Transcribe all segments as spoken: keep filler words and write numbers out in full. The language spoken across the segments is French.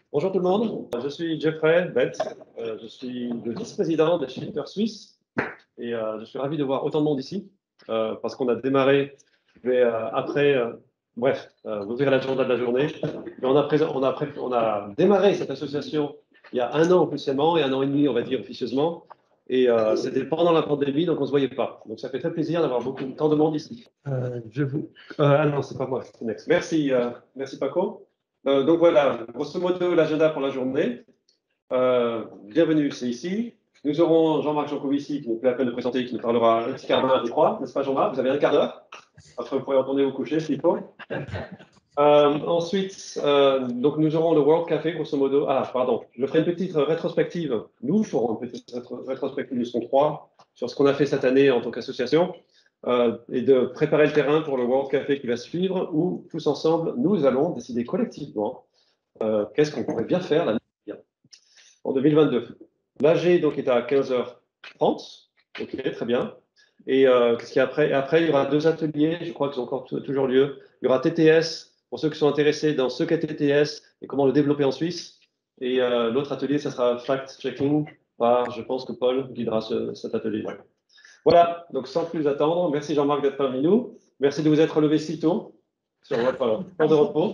Bonjour tout le monde, je suis Jeffrey Bett, euh, je suis le vice-président des Shifters Suisse et euh, je suis ravi de voir autant de monde ici euh, parce qu'on a démarré, je vais euh, après, euh, bref, euh, vous verrez l'agenda de la journée, mais on a, présent, on, a pré on a démarré cette association il y a un an officiellement et un an et demi on va dire officieusement et euh, c'était pendant la pandémie donc on ne se voyait pas, donc ça fait très plaisir d'avoir beaucoup tant de monde ici. Euh, je vous... Euh, ah non, c'est pas moi, c'est Next. Merci, euh, merci Paco. Euh, donc voilà, grosso modo, l'agenda pour la journée. Euh, bienvenue, c'est ici. Nous aurons Jean-Marc Jancovici, qui n'est plus la peine de présenter, qui nous parlera un petit quart d'heure, je crois, n'est-ce pas Jean-Marc? Vous avez un quart d'heure. Après, vous pourrez retourner vous coucher s'il faut. Euh, ensuite, euh, donc nous aurons le World Café, grosso modo. Ah, pardon, je ferai une petite rétrospective. Nous ferons une petite rétro rétrospective, nous serons trois, sur ce qu'on a fait cette année en tant qu'association. Euh, et de préparer le terrain pour le World Café qui va suivre, où tous ensemble, nous allons décider collectivement euh, qu'est-ce qu'on pourrait bien faire l'année en deux mille vingt-deux. L'A G donc, est à quinze heures trente, ok, très bien. Et euh, qu'est-ce qu'il y a après? Et après, il y aura deux ateliers, je crois qu'ils ont encore toujours lieu. Il y aura T T S, pour ceux qui sont intéressés dans ce qu'est T T S et comment le développer en Suisse. Et euh, l'autre atelier, ça sera fact-checking par, je pense que Paul guidera ce, cet atelier. Voilà, donc sans plus attendre, merci Jean-Marc d'être parmi nous. Merci de vous être levé si tôt sur votre temps de repos.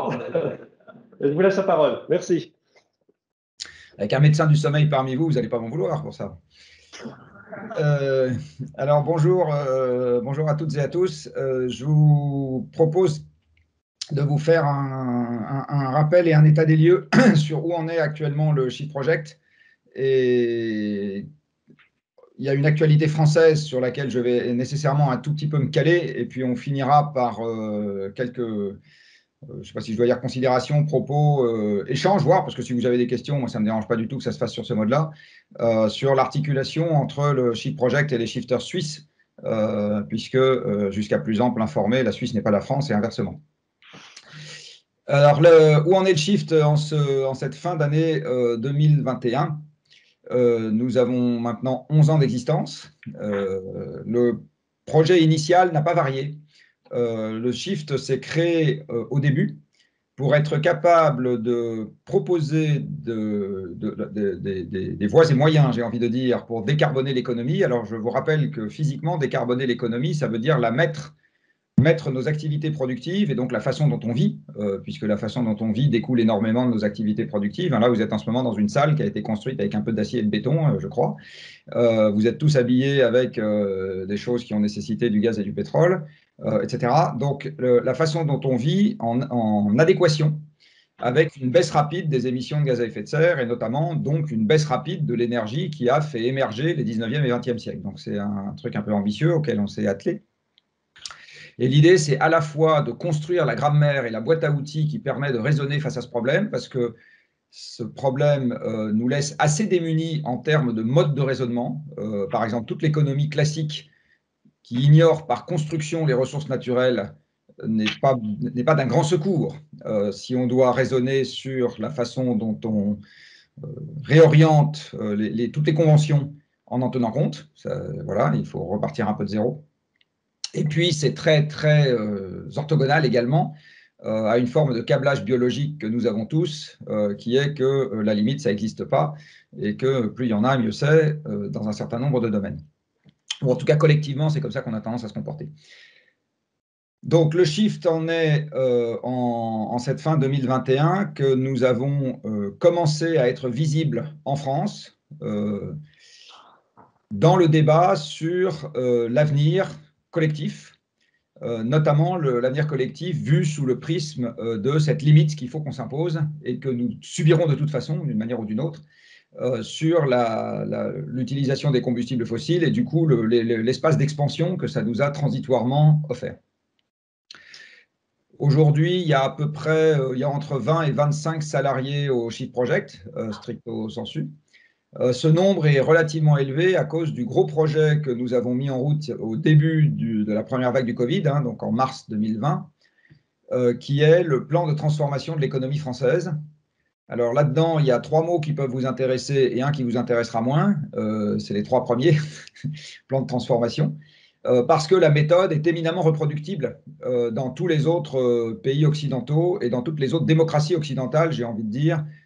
Je vous laisse la parole. Merci. Avec un médecin du sommeil parmi vous, vous n'allez pas m'en vouloir pour ça. Euh, alors bonjour, euh, bonjour à toutes et à tous. Euh, je vous propose de vous faire un, un, un rappel et un état des lieux sur où en est actuellement le Shift Project. Et il y a une actualité française sur laquelle je vais nécessairement un tout petit peu me caler, et puis on finira par euh, quelques, euh, je ne sais pas si je dois dire considérations, propos, euh, échanges, voire, parce que si vous avez des questions, moi ça ne me dérange pas du tout que ça se fasse sur ce mode-là, euh, sur l'articulation entre le Shift Project et les shifters suisses, euh, puisque euh, jusqu'à plus ample informé, la Suisse n'est pas la France et inversement. Alors, le, où en est le Shift en, ce, en cette fin d'année euh, deux mille vingt et un? Euh, nous avons maintenant onze ans d'existence. Euh, le projet initial n'a pas varié. Euh, le Shift s'est créé euh, au début pour être capable de proposer de, de, de, de, des voies et moyens, j'ai envie de dire, pour décarboner l'économie. Alors, je vous rappelle que physiquement, décarboner l'économie, ça veut dire la mettre mettre nos activités productives et donc la façon dont on vit, euh, puisque la façon dont on vit découle énormément de nos activités productives. Là, vous êtes en ce moment dans une salle qui a été construite avec un peu d'acier et de béton, euh, je crois. Euh, vous êtes tous habillés avec euh, des choses qui ont nécessité du gaz et du pétrole, euh, et cetera. Donc, le, la façon dont on vit en, en adéquation avec une baisse rapide des émissions de gaz à effet de serre et notamment donc une baisse rapide de l'énergie qui a fait émerger les dix-neuvième et vingtième siècles. Donc, c'est un truc un peu ambitieux auquel on s'est attelé. Et l'idée, c'est à la fois de construire la grammaire et la boîte à outils qui permet de raisonner face à ce problème, parce que ce problème euh, nous laisse assez démunis en termes de mode de raisonnement. Euh, par exemple, toute l'économie classique qui ignore par construction les ressources naturelles n'est pas, n'est pas d'un grand secours euh, si on doit raisonner sur la façon dont on euh, réoriente euh, les, les, toutes les conventions en en tenant compte. Ça, voilà, il faut repartir un peu de zéro. Et puis, c'est très, très euh, orthogonal également euh, à une forme de câblage biologique que nous avons tous, euh, qui est que euh, la limite, ça n'existe pas, et que plus il y en a, mieux c'est, euh, dans un certain nombre de domaines. Ou en tout cas, collectivement, c'est comme ça qu'on a tendance à se comporter. Donc, le shift en est euh, en, en cette fin deux mille vingt et un que nous avons euh, commencé à être visibles en France euh, dans le débat sur euh, l'avenir collectif, Euh, notamment l'avenir collectif vu sous le prisme euh, de cette limite qu'il faut qu'on s'impose et que nous subirons de toute façon, d'une manière ou d'une autre, euh, sur l'utilisation des combustibles fossiles et du coup l'espace le, d'expansion que ça nous a transitoirement offert. Aujourd'hui, il y a à peu près euh, il y a entre vingt et vingt-cinq salariés au Shift Project, euh, stricto sensu. Euh, ce nombre est relativement élevé à cause du gros projet que nous avons mis en route au début du, de la première vague du Covid, hein, donc en mars deux mille vingt, euh, qui est le plan de transformation de l'économie française. Alors là-dedans, il y a trois mots qui peuvent vous intéresser et un qui vous intéressera moins. Euh, c'est les trois premiers, plan de transformation, euh, parce que la méthode est éminemment reproductible euh, dans tous les autres euh, pays occidentaux et dans toutes les autres démocraties occidentales, j'ai envie de dire,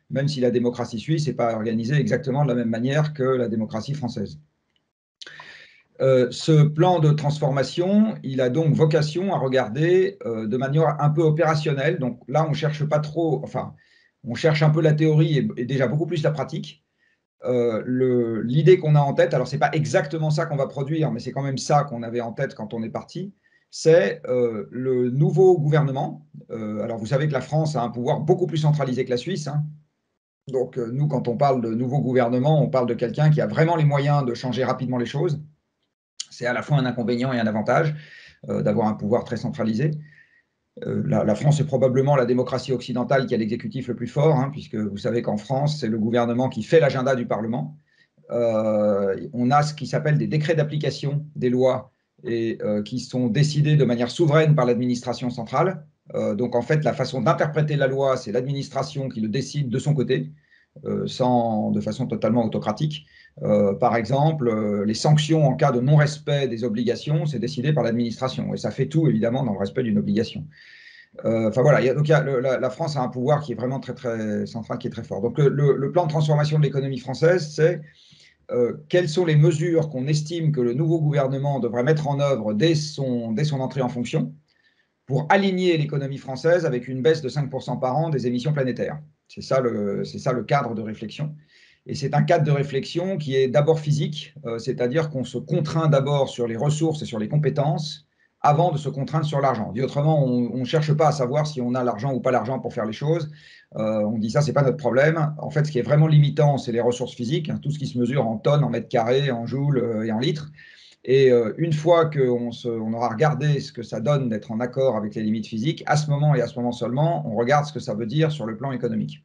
même si la démocratie suisse n'est pas organisée exactement de la même manière que la démocratie française. Euh, ce plan de transformation, il a donc vocation à regarder euh, de manière un peu opérationnelle. Donc là, on ne cherche pas trop, enfin, on cherche un peu la théorie et, et déjà beaucoup plus la pratique. Euh, L'idée qu'on a en tête, alors ce n'est pas exactement ça qu'on va produire, mais c'est quand même ça qu'on avait en tête quand on est parti, c'est euh, le nouveau gouvernement. Euh, alors vous savez que la France a un pouvoir beaucoup plus centralisé que la Suisse, hein. Donc euh, nous, quand on parle de nouveau gouvernement, on parle de quelqu'un qui a vraiment les moyens de changer rapidement les choses. C'est à la fois un inconvénient et un avantage euh, d'avoir un pouvoir très centralisé. Euh, la, la France est probablement la démocratie occidentale qui a l'exécutif le plus fort, hein, puisque vous savez qu'en France, c'est le gouvernement qui fait l'agenda du Parlement. Euh, on a ce qui s'appelle des décrets d'application des lois et euh, qui sont décidés de manière souveraine par l'administration centrale. Euh, donc en fait, la façon d'interpréter la loi, c'est l'administration qui le décide de son côté, euh, sans, de façon totalement autocratique. Euh, par exemple, euh, les sanctions en cas de non-respect des obligations, c'est décidé par l'administration. Et ça fait tout, évidemment, dans le respect d'une obligation. Euh, enfin voilà, y a, donc y a, le, la, la France a un pouvoir qui est vraiment très, très central, qui est très fort. Donc le, le, le plan de transformation de l'économie française, c'est euh, quelles sont les mesures qu'on estime que le nouveau gouvernement devrait mettre en œuvre dès son, dès son entrée en fonction pour aligner l'économie française avec une baisse de cinq pour cent par an des émissions planétaires. C'est ça le, c'est ça le cadre de réflexion. Et c'est un cadre de réflexion qui est d'abord physique, euh, c'est-à-dire qu'on se contraint d'abord sur les ressources et sur les compétences avant de se contraindre sur l'argent. Dit autrement, on ne cherche pas à savoir si on a l'argent ou pas l'argent pour faire les choses. Euh, on dit ça, c'est pas notre problème. En fait, ce qui est vraiment limitant, c'est les ressources physiques, hein, tout ce qui se mesure en tonnes, en mètres carrés, en joules euh, et en litres. Et euh, une fois qu'on on aura regardé ce que ça donne d'être en accord avec les limites physiques, à ce moment et à ce moment seulement, on regarde ce que ça veut dire sur le plan économique.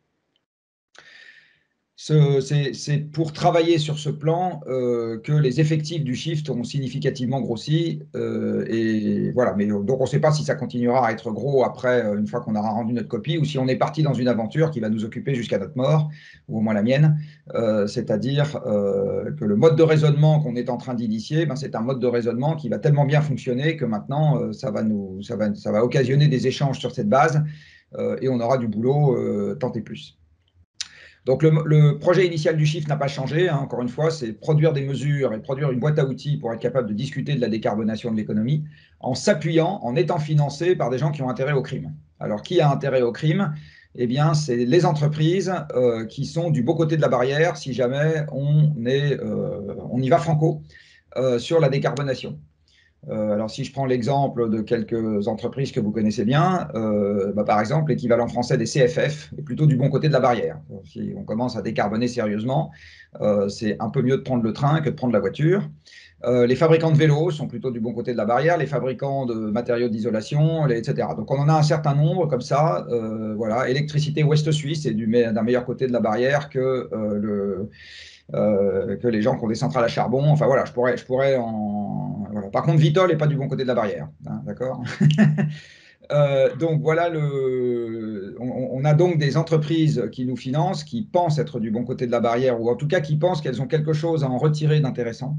C'est pour travailler sur ce plan euh, que les effectifs du Shift ont significativement grossi. Euh, et voilà. Mais, donc, on ne sait pas si ça continuera à être gros après, une fois qu'on aura rendu notre copie, ou si on est parti dans une aventure qui va nous occuper jusqu'à notre mort, ou au moins la mienne. Euh, C'est-à-dire euh, que le mode de raisonnement qu'on est en train d'initier, ben, c'est un mode de raisonnement qui va tellement bien fonctionner que maintenant, euh, ça, va nous, ça, va, ça va occasionner des échanges sur cette base euh, et on aura du boulot euh, tant et plus. Donc le, le projet initial du Shift n'a pas changé, hein, encore une fois, c'est produire des mesures et produire une boîte à outils pour être capable de discuter de la décarbonation de l'économie en s'appuyant, en étant financé par des gens qui ont intérêt au crime. Alors qui a intérêt au crime? Eh bien, c'est les entreprises euh, qui sont du beau côté de la barrière si jamais on, est, euh, on y va franco euh, sur la décarbonation. Euh, alors, si je prends l'exemple de quelques entreprises que vous connaissez bien, euh, bah, par exemple, l'équivalent français des C F F est plutôt du bon côté de la barrière. Si on commence à décarboner sérieusement, euh, c'est un peu mieux de prendre le train que de prendre la voiture. Euh, les fabricants de vélos sont plutôt du bon côté de la barrière, les fabricants de matériaux d'isolation, et cetera. Donc, on en a un certain nombre comme ça. Euh, voilà, Électricité Ouest Suisse est d'un meilleur côté de la barrière que euh, le euh, que les gens qui ont des centrales à charbon. Enfin voilà, je pourrais, je pourrais en. Voilà. Par contre, Vitol n'est pas du bon côté de la barrière, hein, d'accord. euh, Donc voilà, le... on, on a donc des entreprises qui nous financent, qui pensent être du bon côté de la barrière, ou en tout cas qui pensent qu'elles ont quelque chose à en retirer d'intéressant.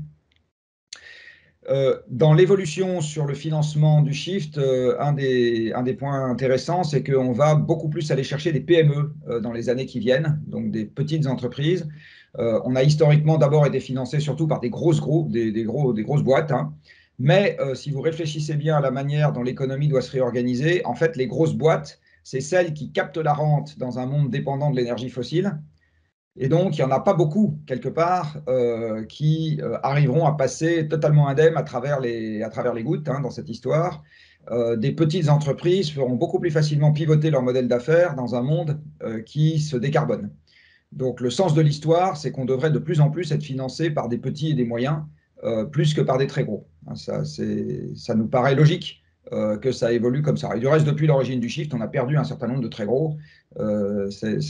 Euh, dans l'évolution sur le financement du Shift, euh, un, des, un des points intéressants, c'est qu'on va beaucoup plus aller chercher des P M E euh, dans les années qui viennent, donc des petites entreprises. Euh, on a historiquement d'abord été financé surtout par des grosses groupes, des, des, gros, des grosses boîtes. Hein. Mais euh, si vous réfléchissez bien à la manière dont l'économie doit se réorganiser, en fait, les grosses boîtes, c'est celles qui captent la rente dans un monde dépendant de l'énergie fossile. Et donc, il n'y en a pas beaucoup, quelque part, euh, qui euh, arriveront à passer totalement indemnes à travers les, à travers les gouttes hein, dans cette histoire. Euh, des petites entreprises feront beaucoup plus facilement pivoter leur modèle d'affaires dans un monde euh, qui se décarbone. Donc, le sens de l'histoire, c'est qu'on devrait de plus en plus être financé par des petits et des moyens, euh, plus que par des très gros. Ça, ça nous paraît logique euh, que ça évolue comme ça. Et du reste, depuis l'origine du Shift, on a perdu un certain nombre de très gros. Euh,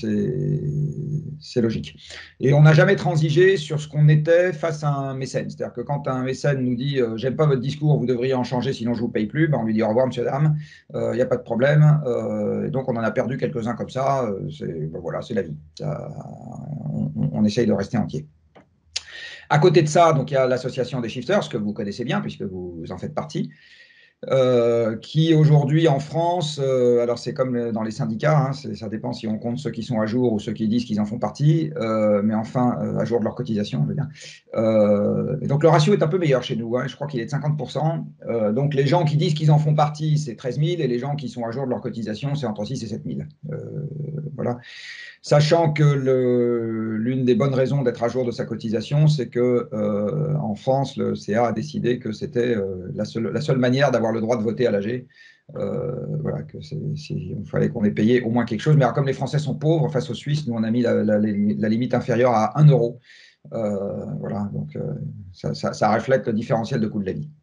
c'est logique. Et on n'a jamais transigé sur ce qu'on était face à un mécène. C'est-à-dire que quand un mécène nous dit euh, « j'aime pas votre discours, vous devriez en changer, sinon je vous paye plus ben », on lui dit « au revoir, monsieur, dame, il euh, n'y a pas de problème euh, ». Et donc, on en a perdu quelques-uns comme ça. Euh, ben voilà, c'est la vie. Ça, on, on essaye de rester entier. À côté de ça, donc, il y a l'association des shifters, que vous connaissez bien, puisque vous en faites partie. Euh, qui aujourd'hui en France, euh, alors c'est comme dans les syndicats, hein, ça dépend si on compte ceux qui sont à jour ou ceux qui disent qu'ils en font partie, euh, mais enfin euh, à jour de leur cotisation, je veux dire. Euh, et donc le ratio est un peu meilleur chez nous, hein, je crois qu'il est de cinquante pour cent. Euh, donc les gens qui disent qu'ils en font partie, c'est treize mille, et les gens qui sont à jour de leur cotisation, c'est entre six et sept mille. Euh, voilà. Sachant que l'une des bonnes raisons d'être à jour de sa cotisation, c'est que euh, en France, le C A a décidé que c'était euh, la, seule, la seule manière d'avoir le droit de voter à l'A G. Euh, voilà, que il fallait qu'on ait payé au moins quelque chose. Mais alors, comme les Français sont pauvres face aux Suisses, nous on a mis la, la, la limite inférieure à un euro. Euh, voilà, donc euh, ça, ça, ça reflète le différentiel de coût de la vie.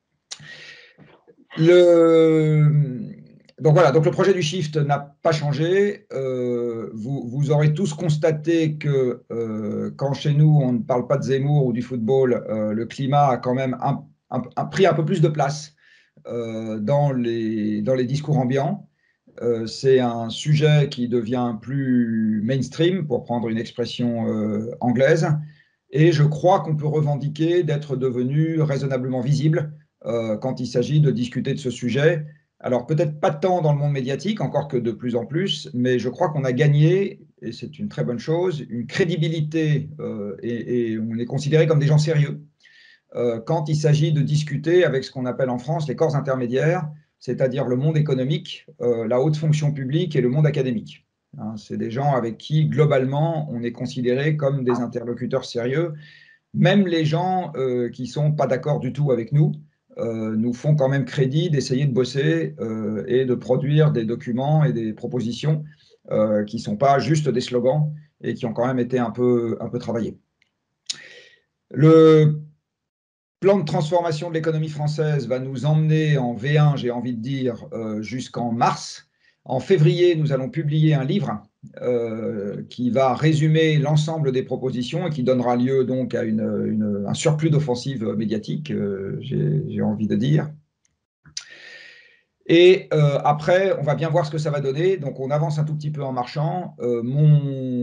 Le, donc voilà, donc le projet du Shift n'a pas changé. Euh, vous, vous aurez tous constaté que euh, quand chez nous on ne parle pas de Zemmour ou du football, euh, le climat a quand même un, un, un, pris un peu plus de place euh, dans, les, dans les discours ambiants. Euh, c'est un sujet qui devient plus mainstream, pour prendre une expression euh, anglaise, et je crois qu'on peut revendiquer d'être devenu raisonnablement visible euh, quand il s'agit de discuter de ce sujet. Alors peut-être pas tant dans le monde médiatique, encore que de plus en plus, mais je crois qu'on a gagné, et c'est une très bonne chose, une crédibilité euh, et, et on est considéré comme des gens sérieux euh, quand il s'agit de discuter avec ce qu'on appelle en France les corps intermédiaires, c'est-à-dire le monde économique, euh, la haute fonction publique et le monde académique. Hein, c'est des gens avec qui, globalement, on est considéré comme des interlocuteurs sérieux. Même les gens euh, qui ne sont pas d'accord du tout avec nous euh, nous font quand même crédit d'essayer de bosser euh, et de produire des documents et des propositions euh, qui ne sont pas juste des slogans et qui ont quand même été un peu, un peu travaillés. Le plan de transformation de l'économie française va nous emmener en V un, j'ai envie de dire, euh, jusqu'en mars. En février, nous allons publier un livre euh, qui va résumer l'ensemble des propositions et qui donnera lieu donc à une, une, un surplus d'offensive médiatique, euh, j'ai envie de dire. Et euh, après, on va bien voir ce que ça va donner. Donc, on avance un tout petit peu en marchant. Euh, mon,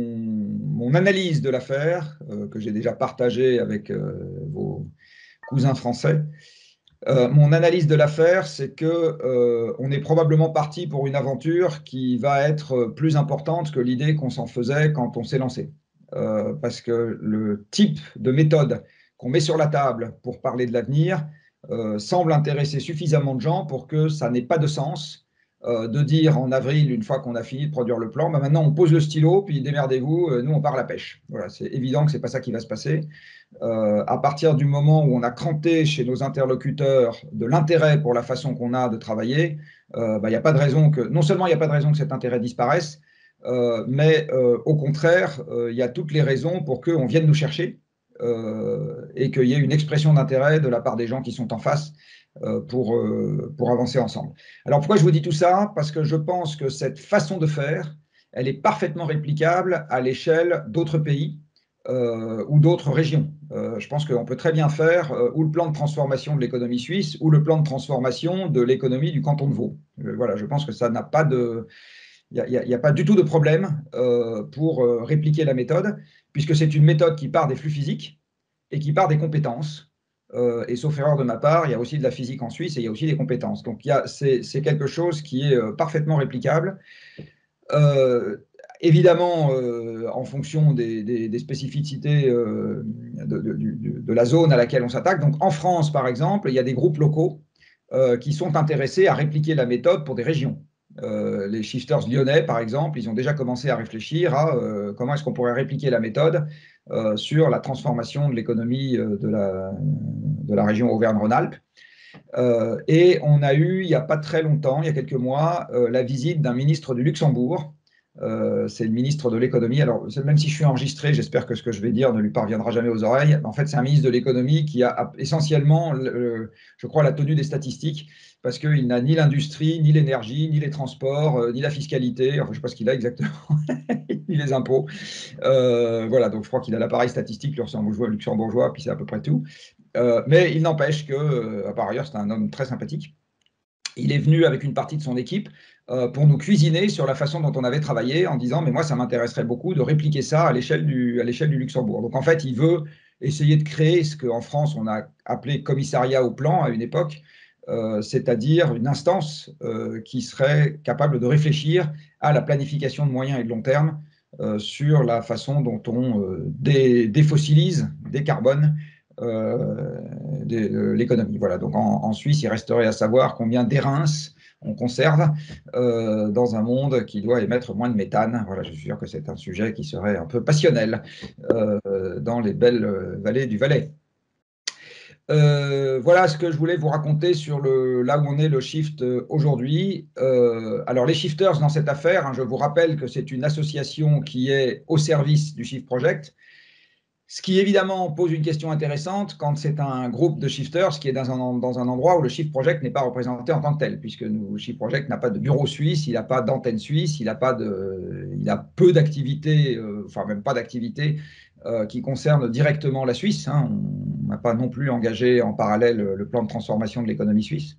mon analyse de l'affaire, euh, que j'ai déjà partagée avec euh, vos cousins français, Euh, mon analyse de l'affaire, c'est que euh, on est probablement parti pour une aventure qui va être plus importante que l'idée qu'on s'en faisait quand on s'est lancé. Euh, parce que le type de méthode qu'on met sur la table pour parler de l'avenir euh, semble intéresser suffisamment de gens pour que ça n'ait pas de sens euh, de dire en avril, une fois qu'on a fini de produire le plan, bah maintenant on pose le stylo, puis démerdez-vous, euh, nous on part à la pêche. Voilà, c'est évident que ce n'est pas ça qui va se passer. Euh, à partir du moment où on a cranté chez nos interlocuteurs de l'intérêt pour la façon qu'on a de travailler, euh, bah, y a pas de raison que, non seulement il n'y a pas de raison que cet intérêt disparaisse, euh, mais euh, au contraire, il euh, y a toutes les raisons pour qu'on vienne nous chercher euh, et qu'il y ait une expression d'intérêt de la part des gens qui sont en face euh, pour, euh, pour avancer ensemble. Alors pourquoi je vous dis tout ça? Parce que je pense que cette façon de faire, elle est parfaitement réplicable à l'échelle d'autres pays euh, ou d'autres régions. Euh, je pense qu'on peut très bien faire euh, ou le plan de transformation de l'économie suisse ou le plan de transformation de l'économie du canton de Vaud. Euh, voilà, je pense que ça n'a pas de... Il n'y a, a, a pas du tout de problème euh, pour euh, répliquer la méthode, puisque c'est une méthode qui part des flux physiques et qui part des compétences. Euh, et sauf erreur de ma part, il y a aussi de la physique en Suisse et il y a aussi des compétences. Donc c'est quelque chose qui est euh, parfaitement réplicable. Euh, évidemment, euh, en fonction des, des, des spécificités euh, de, de, de, de la zone à laquelle on s'attaque. Donc en France, par exemple, il y a des groupes locaux euh, qui sont intéressés à répliquer la méthode pour des régions. Euh, les shifters lyonnais, par exemple, ils ont déjà commencé à réfléchir à euh, comment est-ce qu'on pourrait répliquer la méthode euh, sur la transformation de l'économie euh, de, la, de la région Auvergne-Rhône-Alpes. Euh, et on a eu, il n'y a pas très longtemps, il y a quelques mois, euh, la visite d'un ministre du Luxembourg. Euh, c'est le ministre de l'économie. Alors, même si je suis enregistré, j'espère que ce que je vais dire ne lui parviendra jamais aux oreilles. En fait, c'est un ministre de l'économie qui a essentiellement, le, je crois, la tenue des statistiques, parce qu'il n'a ni l'industrie, ni l'énergie, ni les transports, euh, ni la fiscalité, enfin, je ne sais pas ce qu'il a exactement, ni les impôts. Euh, voilà, donc je crois qu'il a l'appareil statistique luxembourgeois, luxembourgeois, puis c'est à peu près tout. Euh, mais il n'empêche que, euh, par ailleurs, c'est un homme très sympathique. Il est venu avec une partie de son équipe euh, pour nous cuisiner sur la façon dont on avait travaillé en disant « mais moi, ça m'intéresserait beaucoup de répliquer ça à l'échelle du, à l'échelle du Luxembourg ». Donc en fait, il veut essayer de créer ce qu'en France, on a appelé commissariat au plan à une époque, euh, c'est-à-dire une instance euh, qui serait capable de réfléchir à la planification de moyen et de long terme euh, sur la façon dont on euh, dé défossilise, décarbone euh, l'économie. Voilà, donc en, en Suisse, il resterait à savoir combien d'airain on conserve euh, dans un monde qui doit émettre moins de méthane. Voilà, je suis sûr que c'est un sujet qui serait un peu passionnel euh, dans les belles vallées du Valais. Euh, voilà ce que je voulais vous raconter sur le, là où on est le shift aujourd'hui. Euh, alors les shifters dans cette affaire, hein, je vous rappelle que c'est une association qui est au service du Shift Project, ce qui évidemment pose une question intéressante quand c'est un groupe de shifters qui est dans un, dans un endroit où le Shift Project n'est pas représenté en tant que tel, puisque nous, le Shift Project n'a pas de bureau suisse, il n'a pas d'antenne suisse, il a, pas de, il a peu d'activités, euh, enfin même pas d'activités euh, qui concernent directement la Suisse. Hein. On n'a pas non plus engagé en parallèle le plan de transformation de l'économie suisse.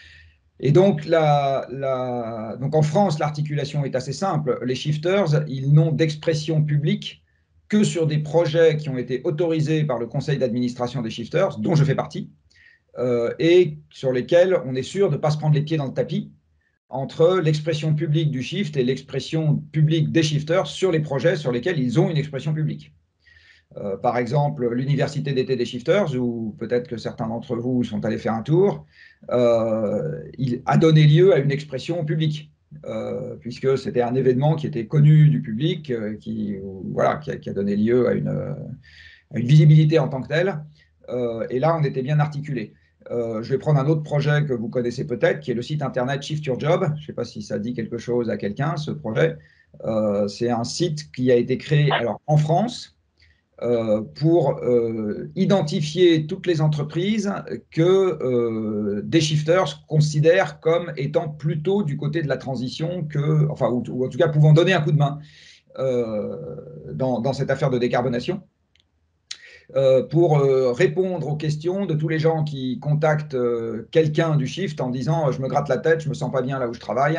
Et donc, la, la, donc en France, l'articulation est assez simple. Les shifters, ils n'ont d'expression publique que sur des projets qui ont été autorisés par le conseil d'administration des shifters, dont je fais partie, euh, et sur lesquels on est sûr de ne pas se prendre les pieds dans le tapis entre l'expression publique du shift et l'expression publique des shifters sur les projets sur lesquels ils ont une expression publique. Euh, par exemple, l'université d'été des shifters, où peut-être que certains d'entre vous sont allés faire un tour, euh, il a donné lieu à une expression publique. Euh, puisque c'était un événement qui était connu du public, euh, qui, voilà, qui, a, qui a donné lieu à une, à une visibilité en tant que telle. Euh, et là, on était bien articulé. Euh, je vais prendre un autre projet que vous connaissez peut-être, qui est le site internet Shift Your Job. Je ne sais pas si ça dit quelque chose à quelqu'un, ce projet. Euh, c'est un site qui a été créé alors, en France, Euh, pour euh, identifier toutes les entreprises que euh, des shifters considèrent comme étant plutôt du côté de la transition, que, enfin, ou, ou en tout cas pouvant donner un coup de main euh, dans, dans cette affaire de décarbonation. Euh, pour euh, répondre aux questions de tous les gens qui contactent euh, quelqu'un du shift en disant euh, je me gratte la tête, je me sens pas bien là où je travaille,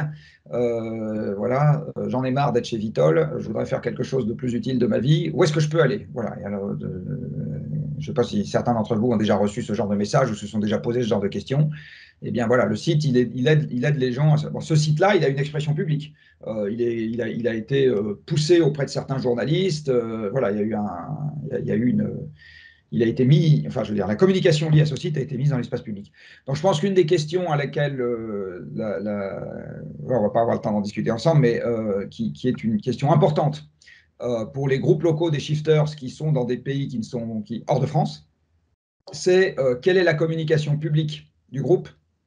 euh, voilà, euh, j'en ai marre d'être chez Vitol, je voudrais faire quelque chose de plus utile de ma vie, où est-ce que je peux aller? Voilà. Et alors, de, je ne sais pas si certains d'entre vous ont déjà reçu ce genre de message ou se sont déjà posé ce genre de questions. Eh bien voilà, le site, il, est, il, aide, il aide les gens. Bon, ce site-là, il a une expression publique. Euh, il, est, il, a, il a été euh, poussé auprès de certains journalistes. Euh, voilà, il y a eu, un, il y a, il y a eu une... Il a été mis, enfin je veux dire, la communication liée à ce site a été mise dans l'espace public. Donc je pense qu'une des questions à laquelle, euh, la, la, on ne va pas avoir le temps d'en discuter ensemble, mais euh, qui, qui est une question importante euh, pour les groupes locaux des shifters qui sont dans des pays qui ne sont qui, hors de France, c'est euh, quelle est la communication publique du groupe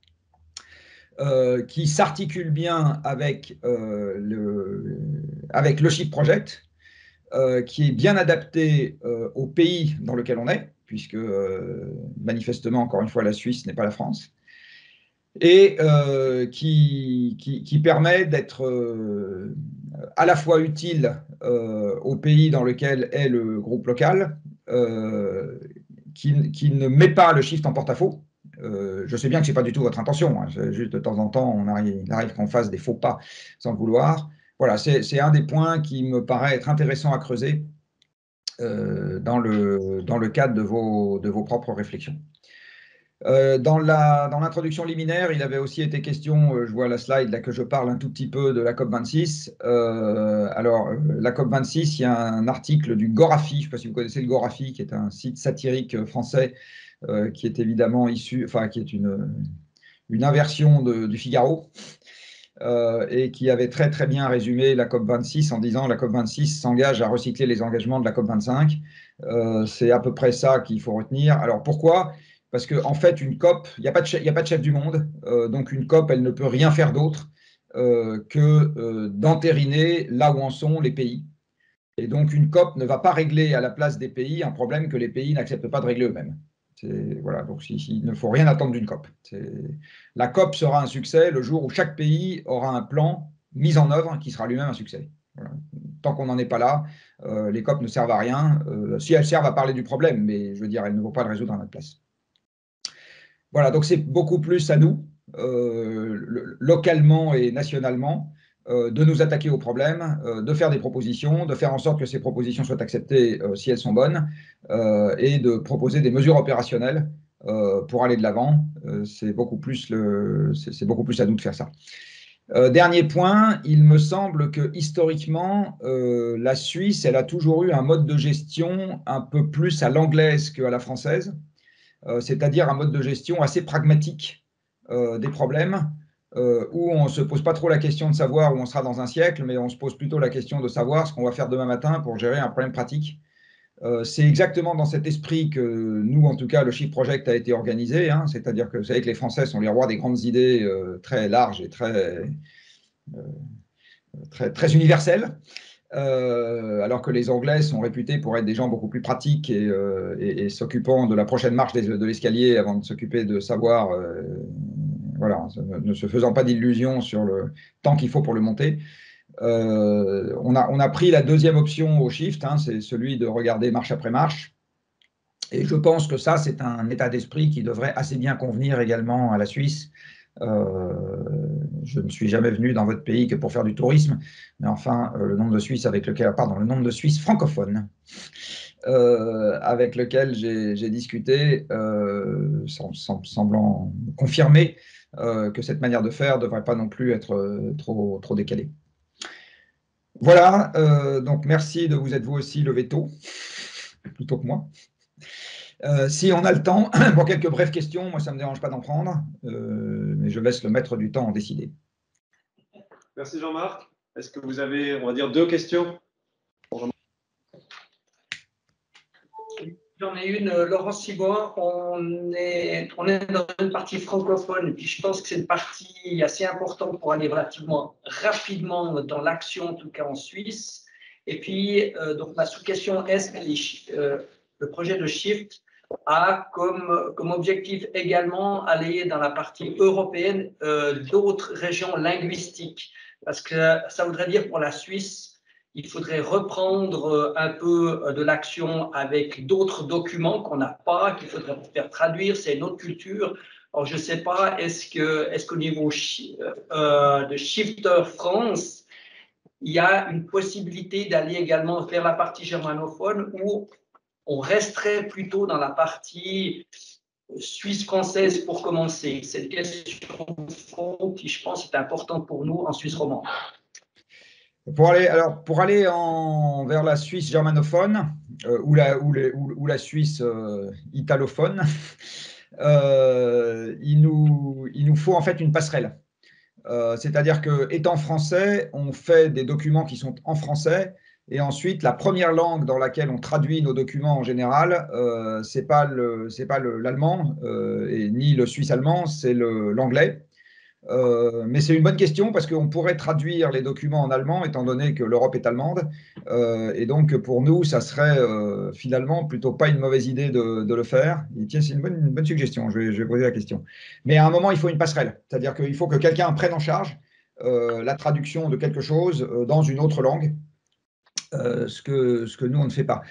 euh, qui s'articule bien avec, euh, le, avec le Shift Project, Euh, qui est bien adapté euh, au pays dans lequel on est, puisque euh, manifestement, encore une fois, la Suisse n'est pas la France, et euh, qui, qui, qui, permet d'être euh, à la fois utile euh, au pays dans lequel est le groupe local, euh, qui, qui ne met pas le shift en porte-à-faux. Euh, je sais bien que ce n'est pas du tout votre intention, hein, juste de temps en temps, on arrive, il arrive qu'on fasse des faux pas sans le vouloir. Voilà, c'est un des points qui me paraît être intéressant à creuser euh, dans, le, dans le cadre de vos, de vos propres réflexions. Euh, dans l'introduction liminaire, il avait aussi été question, euh, je vois la slide là que je parle un tout petit peu de la COP vingt-six. Euh, alors, la COP vingt-six, il y a un article du Gorafi, je ne sais pas si vous connaissez le Gorafi, qui est un site satirique français, euh, qui est évidemment issu, enfin, qui est une, une inversion de, du Figaro. Euh, et qui avait très très bien résumé la COP vingt-six en disant la COP vingt-six s'engage à recycler les engagements de la COP vingt-cinq. Euh, c'est à peu près ça qu'il faut retenir. Alors pourquoi? Parce qu'en en fait, une COP, il n'y a, a pas de chef du monde, euh, donc une COP, elle ne peut rien faire d'autre euh, que euh, d'entériner là où en sont les pays. Et donc une COP ne va pas régler à la place des pays un problème que les pays n'acceptent pas de régler eux-mêmes. Voilà, donc il, il ne faut rien attendre d'une COP. La COP sera un succès le jour où chaque pays aura un plan mis en œuvre qui sera lui-même un succès. Voilà. Tant qu'on n'en est pas là, euh, les COP ne servent à rien. Euh, si elles servent à parler du problème, mais je veux dire, elles ne vont pas le résoudre à notre place. Voilà, donc c'est beaucoup plus à nous, euh, localement et nationalement, euh, de nous attaquer aux problèmes, euh, de faire des propositions, de faire en sorte que ces propositions soient acceptées euh, si elles sont bonnes, euh, et de proposer des mesures opérationnelles euh, pour aller de l'avant. Euh, c'est beaucoup plus le, c'est beaucoup plus à nous de faire ça. Euh, dernier point, il me semble que historiquement, euh, la Suisse, elle a toujours eu un mode de gestion un peu plus à l'anglaise qu'à la française, euh, c'est-à-dire un mode de gestion assez pragmatique euh, des problèmes, euh, où on ne se pose pas trop la question de savoir où on sera dans un siècle, mais on se pose plutôt la question de savoir ce qu'on va faire demain matin pour gérer un problème pratique. Euh, c'est exactement dans cet esprit que nous, en tout cas, le Shift Project a été organisé, hein, c'est-à-dire que vous savez que les Français sont les rois des grandes idées euh, très larges et très, euh, très, très universelles, euh, alors que les Anglais sont réputés pour être des gens beaucoup plus pratiques et, euh, et, et s'occupant de la prochaine marche de l'escalier avant de s'occuper de savoir, euh, voilà, ne se faisant pas d'illusions sur le temps qu'il faut pour le monter. Euh, on, a, on a pris la deuxième option au Shift, hein, c'est celui de regarder marche après marche. Et je pense que ça, c'est un état d'esprit qui devrait assez bien convenir également à la Suisse. Euh, je ne suis jamais venu dans votre pays que pour faire du tourisme, mais enfin, euh, le nombre de Suisses avec lequel, pardon, le nombre de Suisses francophones euh, avec lequel j'ai discuté, euh, sem sem semblant confirmer euh, que cette manière de faire ne devrait pas non plus être euh, trop, trop décalée. Voilà, euh, donc merci de vous être vous aussi levé tôt, plutôt que moi. Euh, si on a le temps, pour quelques brèves questions, moi ça ne me dérange pas d'en prendre, euh, mais je laisse le maître du temps en décider. Merci Jean-Marc. Est-ce que vous avez, on va dire, deux questions? J'en ai une, Laurence Cibois. On est, on est dans une partie francophone, et puis je pense que c'est une partie assez importante pour aller relativement rapidement dans l'action, en tout cas en Suisse. Et puis, euh, donc ma sous-question, est-ce que euh, le projet de Shift a comme, comme objectif également aller dans la partie européenne euh, d'autres régions linguistiques? Parce que ça voudrait dire pour la Suisse, il faudrait reprendre un peu de l'action avec d'autres documents qu'on n'a pas, qu'il faudrait faire traduire, c'est une autre culture. Alors, je ne sais pas, est-ce que, est-ce qu'au niveau euh, de Shifter France, il y a une possibilité d'aller également vers la partie germanophone ou on resterait plutôt dans la partie suisse-française pour commencer? C'est une question qui, je pense, est importante pour nous en Suisse romande. Pour aller, alors, pour aller en, vers la Suisse germanophone euh, ou, la, ou, les, ou, ou la Suisse euh, italophone, euh, il, nous, il nous faut en fait une passerelle. Euh, C'est-à-dire que, étant français, on fait des documents qui sont en français, et ensuite, la première langue dans laquelle on traduit nos documents en général, euh, ce n'est pas l'allemand, euh, et ni le suisse-allemand, c'est l'anglais. Euh, mais c'est une bonne question parce qu'on pourrait traduire les documents en allemand étant donné que l'Europe est allemande. Euh, et donc, pour nous, ça serait euh, finalement plutôt pas une mauvaise idée de, de le faire. Et tiens, c'est une bonne, une bonne suggestion, je vais, je vais poser la question. Mais à un moment, il faut une passerelle. C'est-à-dire qu'il faut que quelqu'un prenne en charge euh, la traduction de quelque chose euh, dans une autre langue, euh, ce, que, ce que nous, on ne fait pas.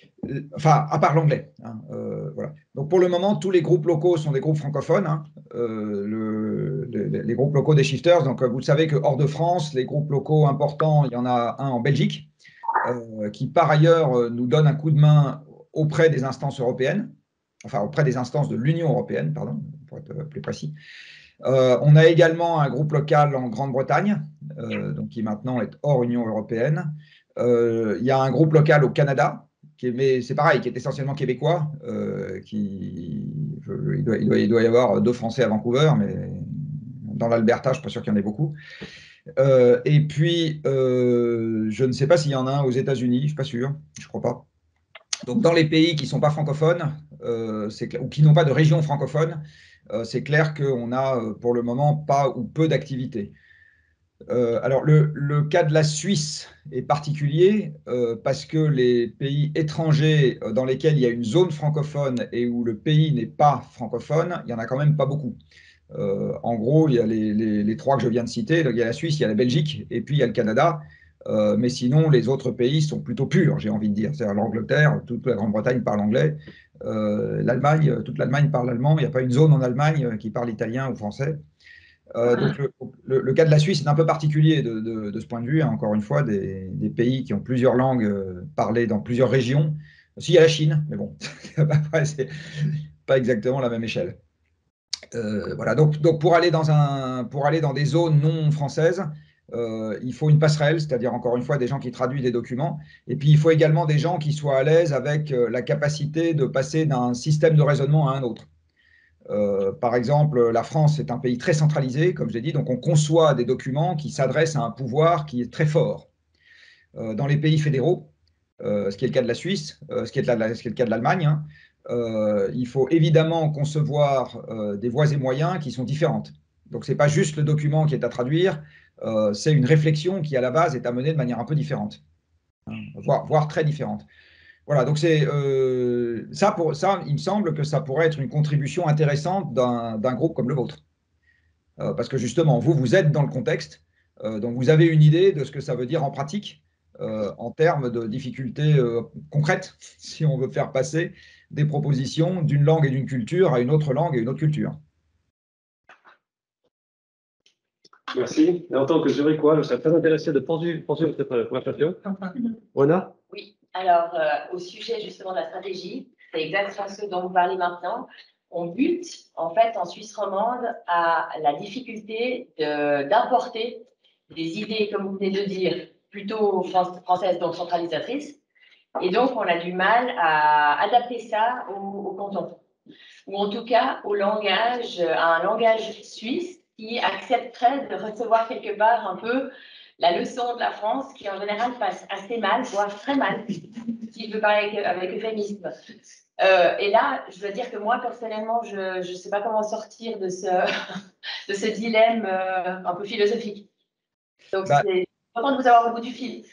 Enfin, à part l'anglais. Hein, euh, voilà. Donc, pour le moment, tous les groupes locaux sont des groupes francophones. Hein, euh, le, le, les groupes locaux des shifters. Donc, vous savez que hors de France, les groupes locaux importants, il y en a un en Belgique, euh, qui par ailleurs nous donne un coup de main auprès des instances européennes, enfin auprès des instances de l'Union européenne, pardon, pour être plus précis. Euh, on a également un groupe local en Grande-Bretagne, euh, donc qui maintenant est hors Union européenne. Euh, il y a un groupe local au Canada, qui est, mais c'est pareil, qui est essentiellement québécois. Euh, qui, je, il, doit, il, doit, il doit y avoir deux Français à Vancouver, mais dans l'Alberta, je ne suis pas sûr qu'il y en ait beaucoup. Euh, et puis, euh, je ne sais pas s'il y en a un aux États-Unis, je ne suis pas sûr, je ne crois pas. Donc, dans les pays qui ne sont pas francophones, euh, ou qui n'ont pas de région francophone, euh, c'est clair qu'on a pour le moment pas ou peu d'activités. Euh, alors, le, le cas de la Suisse est particulier euh, parce que les pays étrangers dans lesquels il y a une zone francophone et où le pays n'est pas francophone, il n'y en a quand même pas beaucoup. Euh, en gros, il y a les, les, les trois que je viens de citer. Il y a la Suisse, il y a la Belgique et puis il y a le Canada. Euh, mais sinon, les autres pays sont plutôt purs, j'ai envie de dire. C'est-à-dire l'Angleterre, toute la Grande-Bretagne parle anglais. Euh, L'Allemagne, toute l'Allemagne parle allemand. Il n'y a pas une zone en Allemagne qui parle italien ou français. Euh, donc le, le, le cas de la Suisse est un peu particulier de, de, de ce point de vue. Hein, encore une fois, des, des pays qui ont plusieurs langues euh, parlées dans plusieurs régions. Aussi, il y a la Chine, mais bon, après, pas exactement la même échelle. Euh, voilà, donc, donc pour, aller dans un, pour aller dans des zones non françaises, euh, il faut une passerelle, c'est-à-dire encore une fois des gens qui traduisent des documents, et puis il faut également des gens qui soient à l'aise avec euh, la capacité de passer d'un système de raisonnement à un autre. Euh, par exemple, la France est un pays très centralisé, comme je l'ai dit, donc on conçoit des documents qui s'adressent à un pouvoir qui est très fort. Euh, dans les pays fédéraux, euh, ce qui est le cas de la Suisse, euh, ce, qui est la, ce qui est le cas de l'Allemagne, hein, euh, il faut évidemment concevoir euh, des voies et moyens qui sont différentes. Donc, ce n'est pas juste le document qui est à traduire, euh, c'est une réflexion qui, à la base, est à mener de manière un peu différente, hein, voire, voire très différente. Voilà, donc c'est euh, ça, pour, ça, il me semble que ça pourrait être une contribution intéressante d'un groupe comme le vôtre. Euh, parce que justement, vous, vous êtes dans le contexte, euh, donc vous avez une idée de ce que ça veut dire en pratique, euh, en termes de difficultés euh, concrètes, si on veut faire passer des propositions d'une langue et d'une culture à une autre langue et une autre culture. Merci. Et en tant que zurichois, je serais très intéressé de poursuivre, poursuivre cette conversation. Rona? Oui, alors euh, au sujet justement de la stratégie, c'est exactement ce dont vous parlez maintenant. On bute en fait en Suisse romande à la difficulté d'importer des idées, comme vous venez de dire, plutôt françaises, donc centralisatrices. Et donc, on a du mal à adapter ça au, au canton. Ou en tout cas, au langage, à un langage suisse qui accepterait de recevoir quelque part un peu la leçon de la France qui, en général, passe assez mal, voire très mal, si je veux parler avec, avec euphémisme. Euh, et là, je dois dire que moi, personnellement, je ne sais pas comment sortir de ce, de ce dilemme euh, un peu philosophique. Donc, bah, c'est content de vous avoir au bout du fil.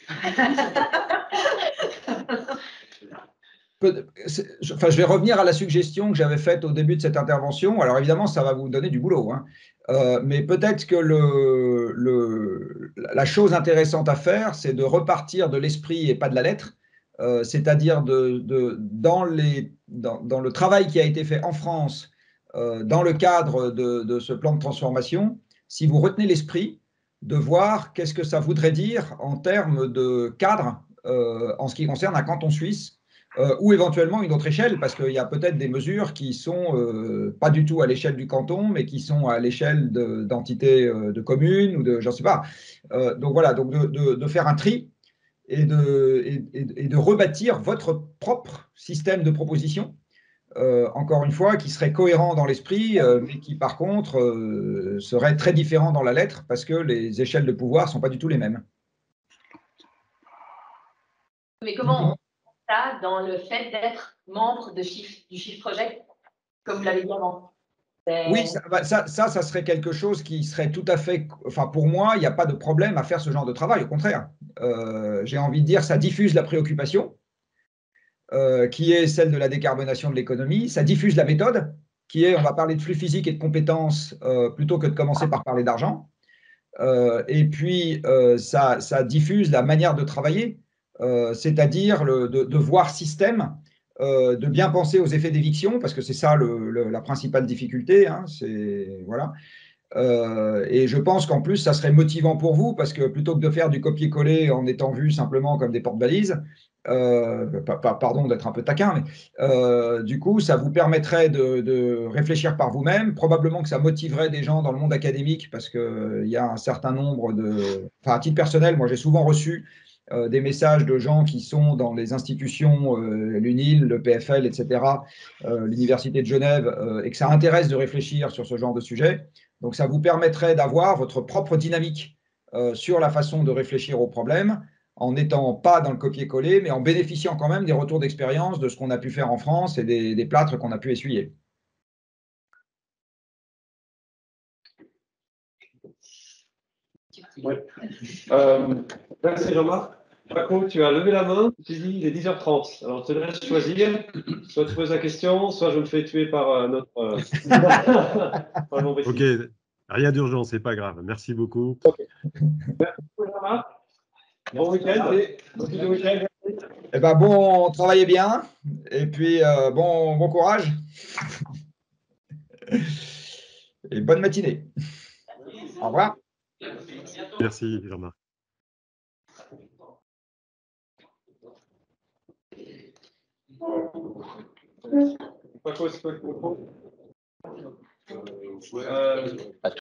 Enfin, je vais revenir à la suggestion que j'avais faite au début de cette intervention. Alors évidemment, ça va vous donner du boulot, hein. Euh, mais peut-être que le, le, la chose intéressante à faire, c'est de repartir de l'esprit et pas de la lettre. Euh, c'est-à-dire de, de, dans, les, dans, dans le travail qui a été fait en France, euh, dans le cadre de, de ce plan de transformation, si vous retenez l'esprit, de voir qu'est-ce que ça voudrait dire en termes de cadre euh, en ce qui concerne un canton suisse, Euh, ou éventuellement une autre échelle, parce qu'il y a peut-être des mesures qui sont euh, pas du tout à l'échelle du canton, mais qui sont à l'échelle d'entités de, euh, de communes ou de, j'en sais pas. Euh, donc voilà, donc de, de, de faire un tri et de, et, et de rebâtir votre propre système de proposition, euh, encore une fois, qui serait cohérent dans l'esprit, euh, mais qui par contre euh, serait très différent dans la lettre, parce que les échelles de pouvoir ne sont pas du tout les mêmes. Mais comment ça dans le fait d'être membre de Shift, du Shift Project, comme vous l'avez dit avant? Oui, ça, ça, ça, ça serait quelque chose qui serait tout à fait… Enfin, pour moi, il n'y a pas de problème à faire ce genre de travail, au contraire. Euh, j'ai envie de dire, ça diffuse la préoccupation, euh, qui est celle de la décarbonation de l'économie. Ça diffuse la méthode, qui est, on va parler de flux physique et de compétences, euh, plutôt que de commencer par parler d'argent. Euh, et puis, euh, ça, ça diffuse la manière de travailler, euh, c'est-à-dire de, de voir système, euh, de bien penser aux effets d'éviction, parce que c'est ça le, le, la principale difficulté. Hein, c'est, voilà. Euh, et je pense qu'en plus, ça serait motivant pour vous, parce que plutôt que de faire du copier-coller en étant vu simplement comme des porte-balises, euh, pardon d'être un peu taquin, mais euh, du coup, ça vous permettrait de, de réfléchir par vous-même. Probablement que ça motiverait des gens dans le monde académique, parce qu'il y a un certain nombre de… Enfin, à titre personnel, moi, j'ai souvent reçu euh, des messages de gens qui sont dans les institutions, euh, l'U N I L, le P F L, et cetera, euh, l'Université de Genève, euh, et que ça intéresse de réfléchir sur ce genre de sujet. Donc, ça vous permettrait d'avoir votre propre dynamique euh, sur la façon de réfléchir aux problèmes, en n'étant pas dans le copier-coller, mais en bénéficiant quand même des retours d'expérience de ce qu'on a pu faire en France et des, des plâtres qu'on a pu essuyer. Ouais. Euh, merci Jean-Marc. Paco, tu as levé la main, tu dis il est dix heures trente. Alors, je te laisse choisir. Soit tu poses la question, soit je me fais tuer par euh, notre. Euh... par mon ok, rien d'urgent, c'est pas grave. Merci beaucoup. Okay. Merci beaucoup, Jean-Marc. Bon week-end. Bon week-end. Eh ben, bon, travaillez bien. Et puis, euh, bon, bon courage. Et bonne matinée. Au revoir. Merci, Jean-Marc. Thank you. Paco, c'est toi qui comprends. Euh,